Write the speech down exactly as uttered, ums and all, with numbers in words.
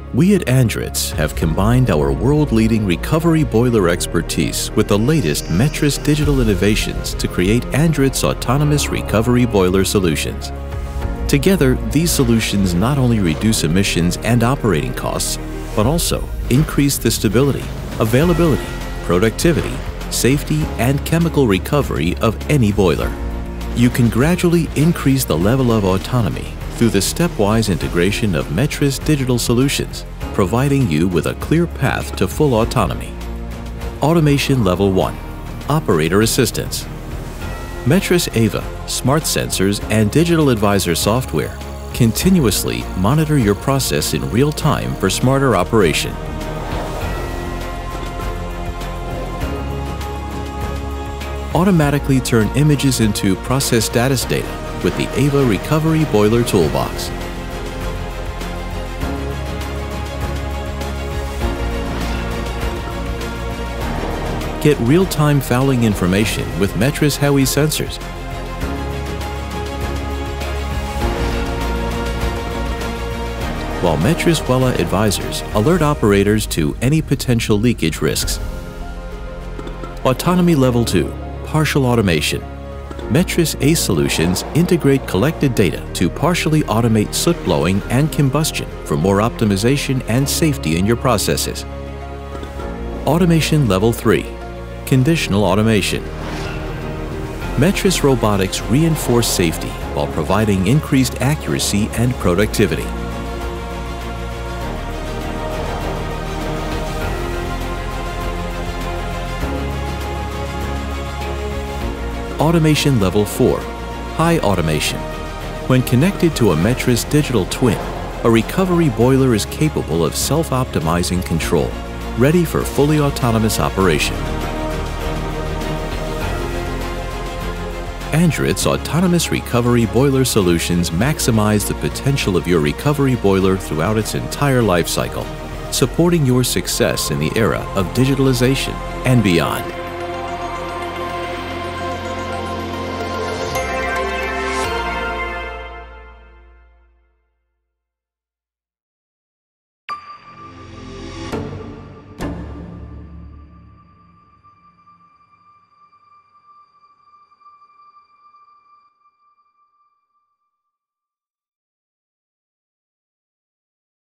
We at ANDRITZ have combined our world-leading recovery boiler expertise with the latest Metris digital innovations to create ANDRITZ autonomous recovery boiler solutions. Together, these solutions not only reduce emissions and operating costs, but also increase the stability, availability, productivity, safety, and chemical recovery of any boiler. You can gradually increase the level of autonomy through the stepwise integration of Metris digital solutions, providing you with a clear path to full autonomy. Automation Level one. Operator Assistance. Metris A V A, smart sensors, and digital advisor software continuously monitor your process in real time for smarter operation. Automatically turn images into process status data with the A V A Recovery Boiler Toolbox. Get real-time fouling information with Metris H O E sensors. While Metris Wella advisors alert operators to any potential leakage risks. Autonomy Level two. Partial Automation. Metris ACE solutions integrate collected data to partially automate soot blowing and combustion for more optimization and safety in your processes. Automation Level three. Conditional Automation. Metris robotics reinforce safety while providing increased accuracy and productivity. Automation Level four. High Automation. When connected to a Metris digital twin, a recovery boiler is capable of self-optimizing control, ready for fully autonomous operation. ANDRITZ autonomous recovery boiler solutions maximize the potential of your recovery boiler throughout its entire life cycle, supporting your success in the era of digitalization and beyond.